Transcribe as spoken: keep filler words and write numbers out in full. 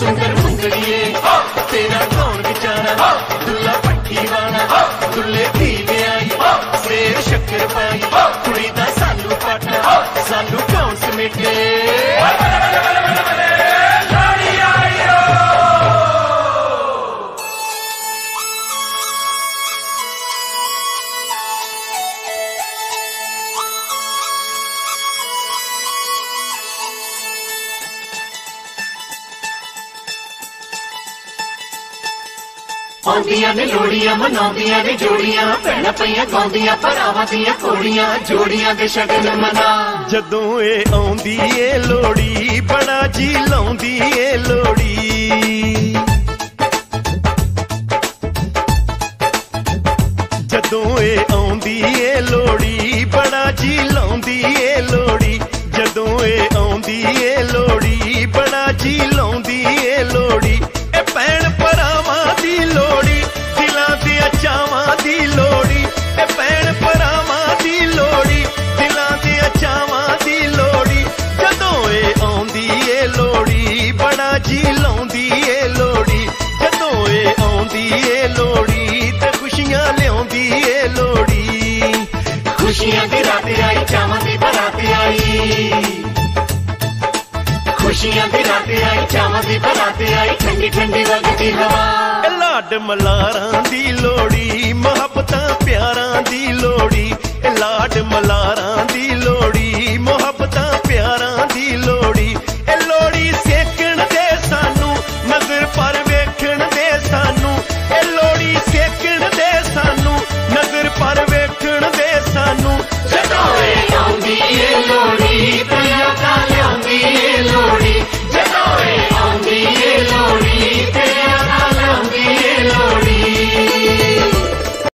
सुंदर मुंदड़िए तेरा कौन बेचारा दुल्ला पट्टी वाला दुल्ले धी आई सेर शक्कर पाई कुड़ी दा सालू पाटा सालू कौन समेटे आंदियां ने लोड़ियां मनाउंदियां ने जोड़ियां भैणां पईयां गाउंदियां भरावां दियां घोड़ियां जोड़ियां दे शगन मना जदों ए आउंदी ए लोड़ी बड़ा जी लाउंदी ए लोड़ी जदों ए आउंदी ए लोड़ी बड़ा जी लाउंदी ए लोड़ी जदों ए आउंदी ए लोड़ी बड़ा जी लाउंदी ए लोड़ी ए भैण भरावां दी लोड़ी दिलां दे चावां दी लोड़ी ए भैण भरावां दी लोड़ी दिलां दे चावां दी लोड़ी जदों ए आउंदी ए लोड़ी बड़ा जी लाउंदी ए लोड़ी जदों ए आउंदी ए लोड़ी ते खुशियां लियाउंदी ए लोड़ी खुशियां दी रात आई चावां दी बरात आई खुशियां दी रात आई चावां दी बरात आई ठंडी ठंडी वगदी हवा लाड मलारां दी लोड़ी मोहब्बतां प्यारां दी लोड़ी लाड मलारां दी लोड़ी